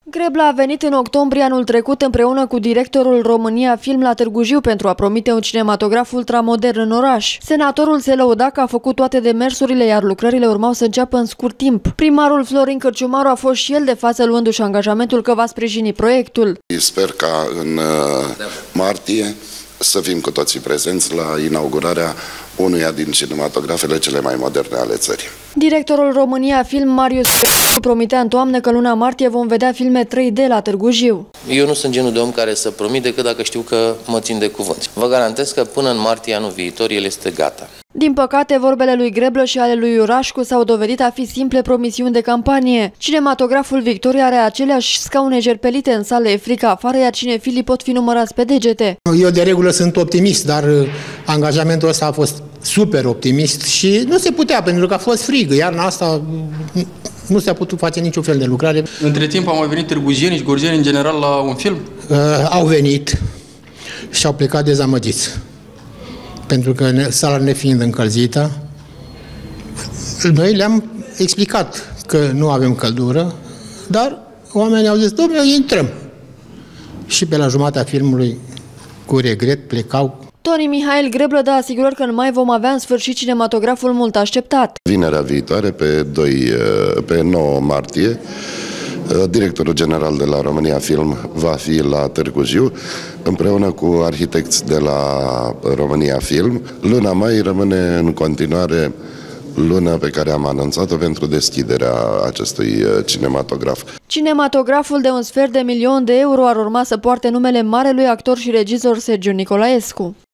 Grebla a venit în octombrie anul trecut împreună cu directorul România Film la Târgu Jiu pentru a promite un cinematograf ultramodern în oraș. Senatorul se lăuda că a făcut toate demersurile, iar lucrările urmau să înceapă în scurt timp. Primarul Florin Cârciumaru a fost și el de față, luându-și angajamentul că va sprijini proiectul. Sper ca în martie să fim cu toții prezenți la inaugurarea unuia din cinematografele cele mai moderne ale țării. Directorul România Film, Marius promitea în toamnă că luna martie vom vedea filme 3D la Târgu Jiu. Eu nu sunt genul de om care să promit decât dacă știu că mă țin de cuvânt. Vă garantez că până în martie anul viitor el este gata. Din păcate, vorbele lui Greblă și ale lui Iurașcu s-au dovedit a fi simple promisiuni de campanie. Cinematograful Victoria are aceleași scaune jerpelite în sală, e frică afară, iar cinefilii pot fi numărați pe degete. Eu de regulă sunt optimist, dar angajamentul ăsta a fost super optimist și nu se putea, pentru că a fost frig. Iarna asta nu s-a putut face niciun fel de lucrare. Între timp au mai venit târgujieni și gorjeni în general la un film? Au venit și au plecat dezamăgiți. Pentru că sala nefiind încălzită, noi le-am explicat că nu avem căldură, dar oamenii au zis, dom'le, intrăm. Și pe la jumatea filmului, cu regret, plecau. Toni Mihail Greblă dă asigurări că în mai vom avea în sfârșit cinematograful mult așteptat. Vinerea viitoare, pe 9 martie, directorul general de la România Film va fi la Târgu Jiu, împreună cu arhitecți de la România Film. Luna mai rămâne în continuare luna pe care am anunțat-o pentru deschiderea acestui cinematograf. Cinematograful de €1,2 milion ar urma să poarte numele marelui actor și regizor Sergiu Nicolaescu.